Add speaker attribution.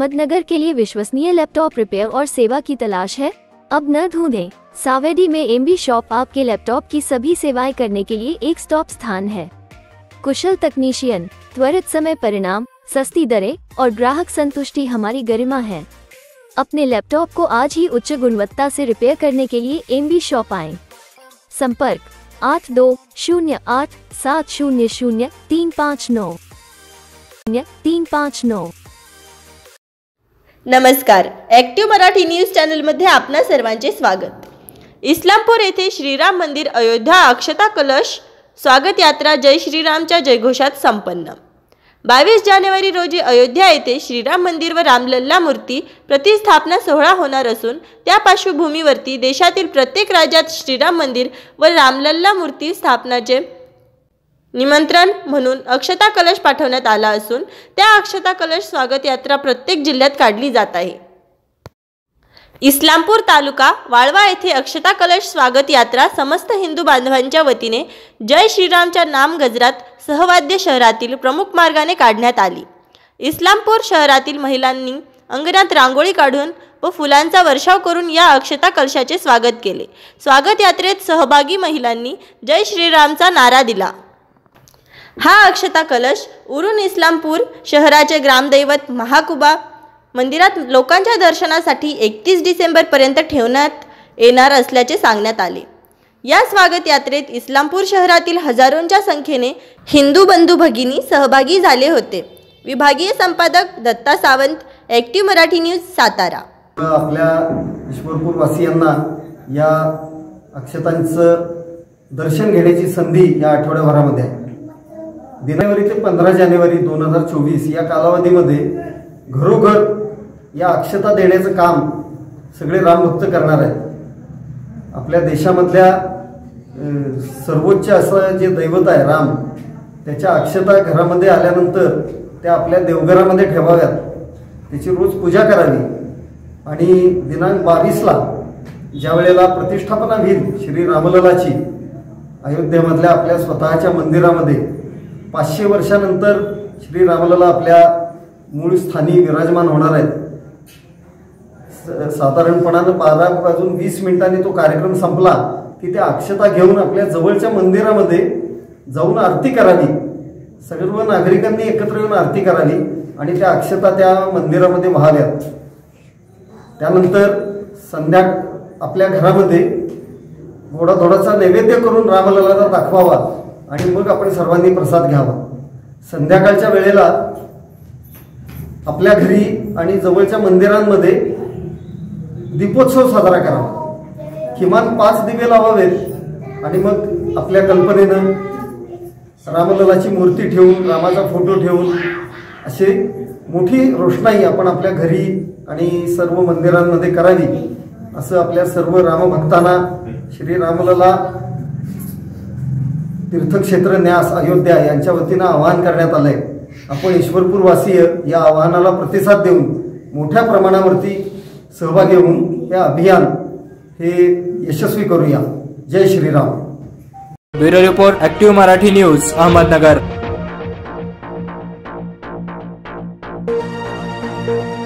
Speaker 1: अहमदनगर के लिए विश्वसनीय laptop repair और सेवा की तलाश है? अब न ढूंढें। सावेडी में एमबी शॉप आपके लैपटॉप की सभी सेवाएं करने के लिए एक स्टॉप स्थान है। कुशल तकनीशियन, त्वरित समय परिणाम, सस्ती दरें और ग्राहक संतुष्टि हमारी गरिमा है। अपने लैपटॉप को आज ही उच्च गुणवत्ता से रिपेयर करने के लिए एमबी शॉप आएं। संपर्क 8208700359
Speaker 2: नमस्कार, ॲक्टिव्ह मराठी न्यूज चॅनलमध्ये आपणा सर्वांचे स्वागत। इस्लामपूर येथे श्रीराम मंदिर अयोध्या अक्षता कलश स्वागत यात्रा जय श्रीरामच्या जयघोषात संपन्न। 22 जानेवारी रोजी अयोध्या येथे श्रीराम मंदिर व रामलल्ला मूर्ती प्रतिष्ठापना सोहळा होणार असून त्या पार्श्वभूमीवरती देशातील प्रत्येक राज्यात श्रीराम मंदिर व रामलल्ला मूर्ती स्थापनाचे निमंत्रण म्हणून अक्षता कलश पाठवण्यात आला असून त्या अक्षता कलश स्वागत यात्रा प्रत्येक जिल्ह्यात काढली जात आहे। इस्लामपूर तालुका वाळवा येथे अक्षता कलश स्वागत यात्रा समस्त हिंदू बांधवांच्या वतीने जय श्रीरामच्या नाम गजरात सहवाद्य शहरातील प्रमुख मार्गाने काढण्यात आली। इस्लामपूर शहरातील महिलांनी अंगणात रांगोळी काढून व फुलांचा वर्षाव करून या अक्षता कलशाचे स्वागत केले। स्वागत यात्रेत सहभागी महिलांनी जय श्रीरामचा नारा दिला। हा अक्षता कलश उरून इस्लामपूर शहराचे ग्रामदैवत महाकुबा मंदिरात लोकांच्या दर्शनासाठी 31 डिसेंबर पर्यंत ठेवण्यात येणार असल्याचे सांगण्यात आले। या स्वागत यात्रेत इस्लामपूर शहरातील हजारोंच्या संख्येने हिंदू बंधू भगिनी सहभागी झाले होते। विभागीय संपादक दत्ता सावंत, ॲक्टिव्ह मराठी न्यूज, सातारा।
Speaker 3: आपल्या ईश्वरपूर वासियांना या अक्षतांचं दर्शन घेण्याची संधी या आठवड्याभरामध्ये आहे। जानेवारी ते 15 जानेवारी 2024 या कालावधीमध्ये घरोघर या अक्षता देण्याचं काम सगळे रामभक्त करणार आहेत। आपल्या देशामधल्या सर्वोच्च असं जे दैवत आहे राम, त्याच्या अक्षता घरामध्ये आल्यानंतर त्या आपल्या देवघरामध्ये ठेवाव्यात, त्याची रोज पूजा करावी आणि दिनांक 22ला ज्या वेळेला प्रतिष्ठापना होईल श्री रामललाची अयोध्येमधल्या आपल्या स्वतःच्या मंदिरामध्ये 500 वर्षानंतर श्री रामलला आपल्या मूळ स्थानी विराजमान होणार आहेत। साधारणपणाने 12:20 तो कार्यक्रम संपला की त्या अक्षता घेऊन आपल्या जवळच्या मंदिरामध्ये जाऊन आरती करावी। सर्व नागरिकांनी एकत्र येऊन आरती करावी आणि त्या अक्षता त्या मंदिरामध्ये वाहाव्यात। त्यानंतर संध्या आपल्या घरामध्ये गोडाधोडाचा नैवेद्य करून रामललाला दाखवावा आणि मग आपण सर्वांनी प्रसाद घ्यावा। संध्याकाळच्या वेळेला आपल्या घरी आणि जवळच्या मंदिरांमध्ये दीपोत्सव साजरा करावा। किमान 5 दिवे लावावेत आणि मग आपल्या कल्पनेनं रामललाची मूर्ती ठेवून, रामाचा फोटो ठेवून अशी मोठी रोषणाई आपण आपल्या घरी आणि सर्व मंदिरांमध्ये करावी, असं आपल्या सर्व रामभक्तांना श्री रामलला तीर्थक्षेत्र न्यास अयोध्या यांच्या वतीनं आवाहन करण्यात आलंय। आपण ईश्वरपूरवासीय या आवाहनाला प्रतिसाद देऊन मोठ्या प्रमाणावरती सहभागी होऊन हे अभियान हे यशस्वी करूया। जय Shri Ram.
Speaker 4: Bureau report, active Marathi news, Ahmednagar.